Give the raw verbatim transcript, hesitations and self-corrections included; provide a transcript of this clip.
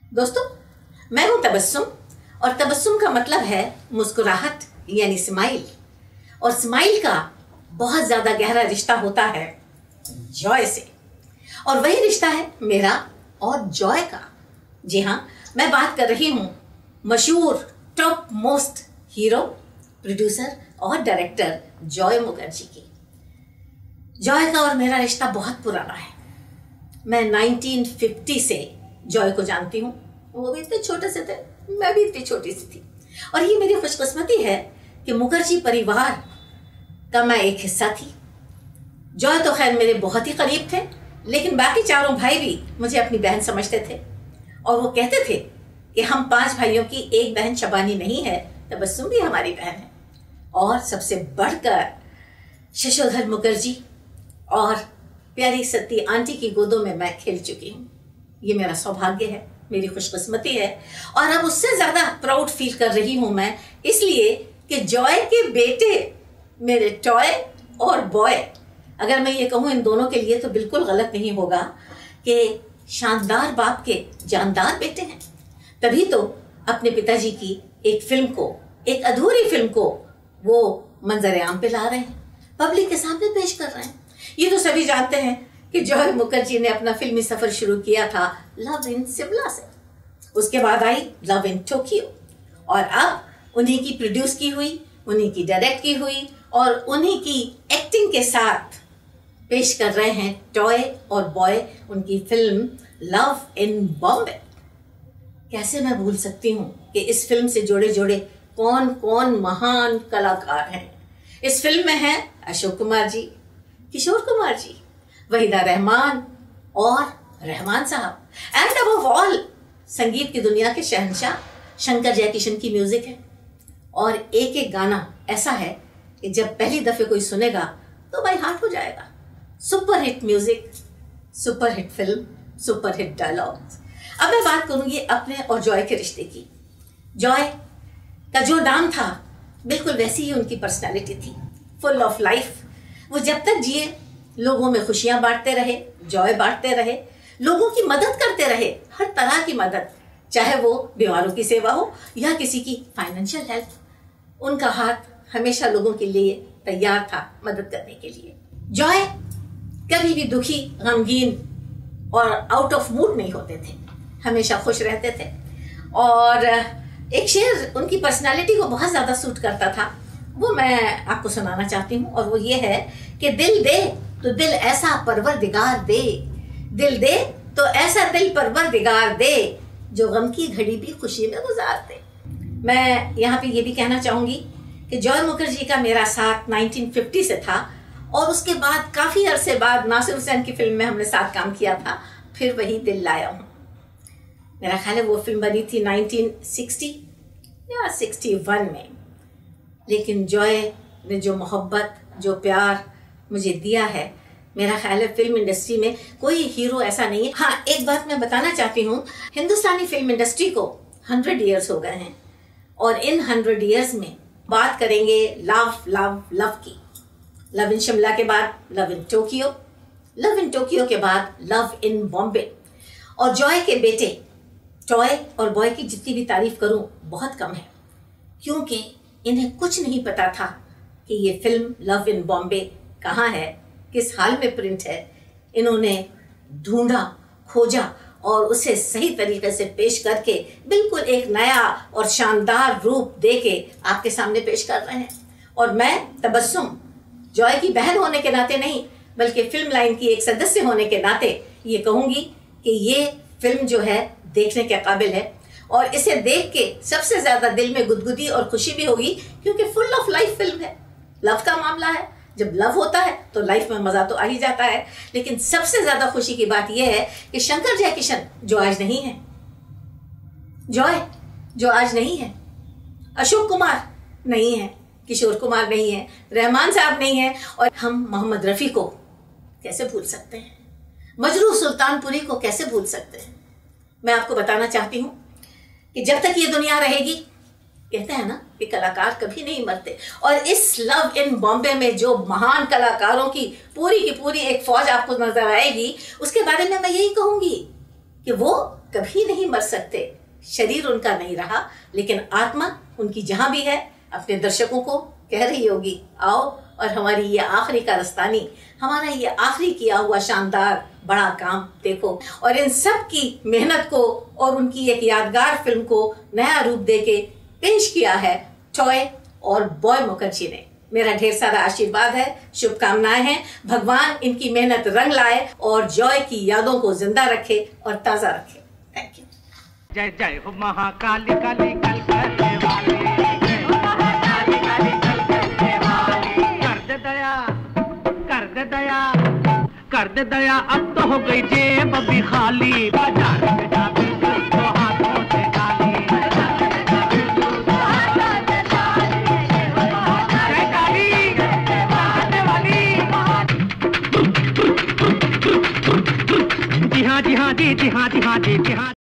दोस्तों, मैं हूं तबस्सुम और तबस्सुम का मतलब है मुस्कुराहट यानी स्माइल। और स्माइल का बहुत ज्यादा गहरा रिश्ता होता है जॉय से, और वही रिश्ता है मेरा और जॉय का। जी हाँ, मैं बात कर रही हूं मशहूर टॉप मोस्ट हीरो, प्रोड्यूसर और डायरेक्टर जॉय मुखर्जी की। जॉय का और मेरा रिश्ता बहुत पुराना है। मैं उन्नीस सौ पचास से जॉय को जानती हूँ। वो भी इतने छोटे से थे, मैं भी इतनी छोटी सी थी। और ये मेरी खुशकिस्मती है कि मुखर्जी परिवार का मैं एक हिस्सा थी। जॉय तो खैर मेरे बहुत ही करीब थे, लेकिन बाकी चारों भाई भी मुझे अपनी बहन समझते थे। और वो कहते थे कि हम पांच भाइयों की एक बहन शबानी नहीं है, तबस्सुम भी हमारी बहन है। और सबसे बढ़कर शशोधर मुखर्जी और प्यारी सती आंटी की गोदों में मैं खेल चुकी हूँ। ये मेरा सौभाग्य है, मेरी खुशकिस्मती है। और अब उससे ज्यादा प्राउड फील कर रही हूँ मैं, इसलिए कि जॉय के बेटे मेरे टॉय और बॉय, अगर मैं ये कहूँ इन दोनों के लिए तो बिल्कुल गलत नहीं होगा कि शानदार बाप के जानदार बेटे हैं। तभी तो अपने पिताजी की एक फिल्म को, एक अधूरी फिल्म को वो मंजर आम पे ला रहे हैं, पब्लिक के सामने पेश कर रहे हैं। ये तो सभी जानते हैं कि जॉय मुखर्जी ने अपना फिल्मी सफर शुरू किया था लव इन शिमला से। उसके बाद आई लव इन टोक्यो, और अब उन्हीं की प्रोड्यूस की हुई, उन्हीं की डायरेक्ट की हुई और उन्हीं की एक्टिंग के साथ पेश कर रहे हैं टॉय और बॉय, उनकी फिल्म लव इन बॉम्बे। कैसे मैं भूल सकती हूँ कि इस फिल्म से जुड़े जुड़े कौन कौन महान कलाकार हैं। इस फिल्म में हैं अशोक कुमार जी, किशोर कुमार जी, वहीदा रहमान और रहमान साहब, एंड अबव ऑल संगीत की दुनिया के शहंशाह शंकर जयकिशन की म्यूजिक है। और एक एक गाना ऐसा है कि जब पहली दफे कोई सुनेगा तो बाय हार्ट हो जाएगा। Super hit music, super hit film, super hit dialogues. अब मैं बात करूंगी अपने और जॉय के रिश्ते की। जॉय का जो नाम था बिल्कुल वैसी ही उनकी पर्सनालिटी थी, फुल ऑफ लाइफ। वो जब तक जिए लोगों में खुशियां बांटते रहे, जॉय बांटते रहे, लोगों की मदद करते रहे, हर तरह की मदद, चाहे वो बीमारों की सेवा हो या किसी की फाइनेंशियल हेल्प। उनका हाथ हमेशा लोगों के लिए तैयार था मदद करने के लिए। जॉय कभी भी दुखी, गमगीन और आउट ऑफ मूड नहीं होते थे, हमेशा खुश रहते थे। और एक शेर उनकी पर्सनालिटी को बहुत ज्यादा सूट करता था, वो मैं आपको सुनाना चाहती हूँ। और वो ये है कि दिल दे तो दिल ऐसा परवरदिगार दे, दिल दे तो ऐसा दिल परवरदिगार दे, जो गम की घड़ी भी खुशी में गुजार दे। मैं यहाँ पे ये भी कहना चाहूंगी कि जॉय मुखर्जी का मेरा साथ उन्नीस सौ पचास से था, और उसके बाद काफी अरसे बाद नासिर हुसैन की फिल्म में हमने साथ काम किया था, फिर वही दिल लाया हूँ। मेरा ख्याल है वो फिल्म बनी थी उन्नीस सौ साठ या इकसठ में। लेकिन जॉय ने जो मोहब्बत, जो प्यार मुझे दिया है, मेरा ख्याल है फिल्म इंडस्ट्री में कोई हीरो ऐसा नहीं है। हाँ, एक बात मैं बताना चाहती हूँ, हिंदुस्तानी फिल्म इंडस्ट्री को हंड्रेड ईयर्स हो गए हैं, और इन हंड्रेड ईयर्स में बात करेंगे लव लव लव की। लव इन शिमला के बाद love in Tokyo, love in Tokyo के बाद लव इन बॉम्बे। और जॉय के बेटे टॉय और बॉय की जितनी भी तारीफ करूं बहुत कम है, क्योंकि इन्हें कुछ नहीं पता था कि ये फिल्म लव इन बॉम्बे कहाँ है, किस हाल में प्रिंट है। इन्होंने ढूंढा, खोजा और उसे सही तरीके से पेश करके बिल्कुल एक नया और शानदार रूप देके आपके सामने पेश कर रहे हैं। और मैं तबस्सुम, जॉय की बहन होने के नाते नहीं, बल्कि फिल्म लाइन की एक सदस्य होने के नाते ये कहूंगी कि ये फिल्म जो है देखने के काबिल है। और इसे देख के सबसे ज्यादा दिल में गुदगुदी और खुशी भी होगी, क्योंकि फुल ऑफ लाइफ फिल्म है, लव का मामला है। जब लव होता है तो लाइफ में मजा तो आ ही जाता है। लेकिन सबसे ज्यादा खुशी की बात यह है कि शंकर जयकिशन जो आज नहीं है, जॉय जो आज नहीं है, अशोक कुमार नहीं है, किशोर कुमार नहीं है, रहमान साहब नहीं है, और हम मोहम्मद रफी को कैसे भूल सकते हैं, मजरू सुल्तानपुरी को कैसे भूल सकते हैं। मैं आपको बताना चाहती हूँ कि जब तक ये दुनिया रहेगी, कहते हैं ना कि कलाकार कभी नहीं मरते, और इस लव इन बॉम्बे में जो महान कलाकारों की पूरी की पूरी एक फौज आपको नजर आएगी, उसके बारे में मैं यही कहूंगी कि वो कभी नहीं मर सकते, शरीर उनका नहीं रहा, लेकिन आत्मा उनकी जहां भी है अपने दर्शकों को कह रही होगी, आओ और हमारी ये आखिरी कारस्तानी, हमारा ये आखिरी किया हुआ शानदार बड़ा काम देखो। और इन सब की मेहनत को और उनकी एक यादगार फिल्म को नया रूप देके पेश किया है टॉय और बॉय मुखर्जी ने। मेरा ढेर सारा आशीर्वाद है, शुभकामनाएं हैं। भगवान इनकी मेहनत रंग लाए और जॉय की यादों को जिंदा रखे और ताजा रखे। Thank you. जय जय हो महाकाली काली कल करने वाली, जय हो महाकाली काली कल करने वाली। कर दे दया, कर दे दया, कर दे दया, अब तो हो गई जेब भी खाली। बाजार में जा बिल्कुल तो हाथों से गाली, जी हाँ जी हाँ जी जी हाँ जी हाँ जी जी हाँ।